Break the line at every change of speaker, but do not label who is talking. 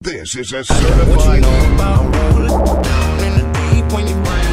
This is a certified.
What you know about rolling down in the deep when you bring